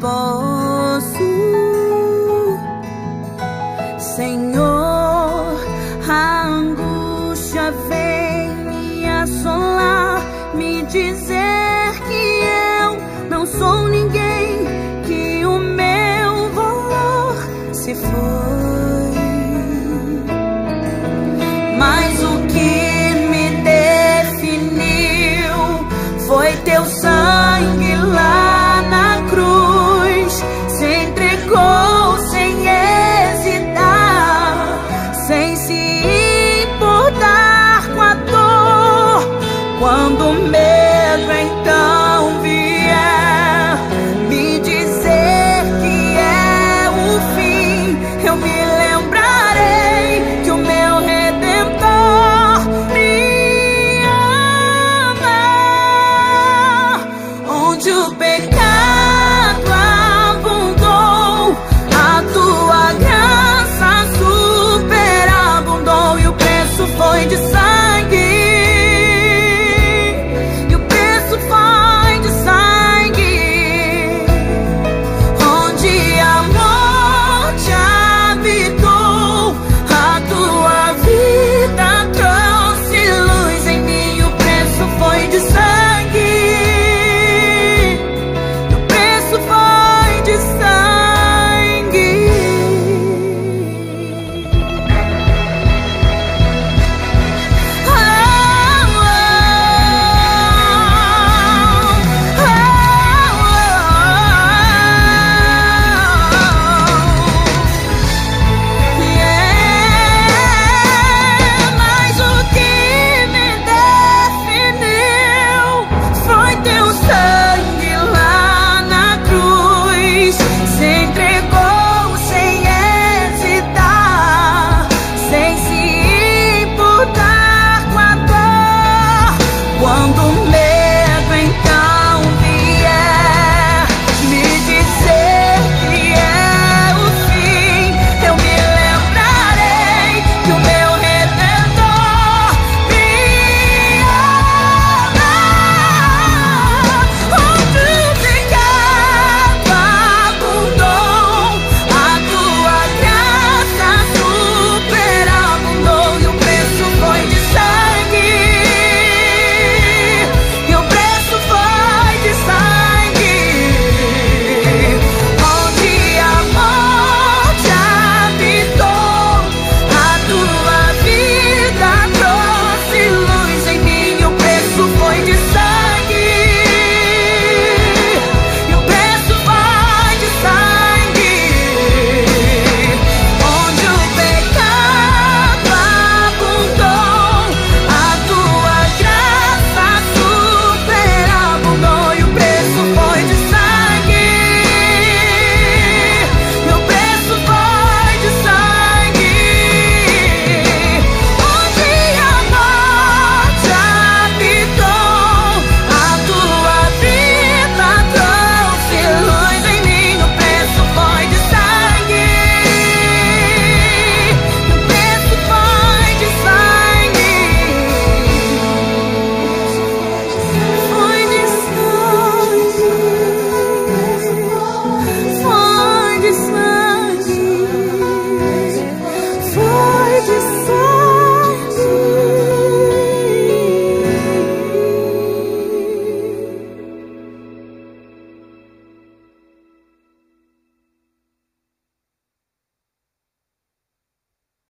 posso, Senhor. A angústia vem me assolar, me dizer que eu não sou ninguém, que o meu valor se foi. Mas o que me definiu foi teu sangue lá na cruz. Se entregou sem hesitar, sem se importar com a dor. Quando o medo então vier me dizer que é o fim, eu me lembrarei que o meu Redentor me ama. Onde o pecado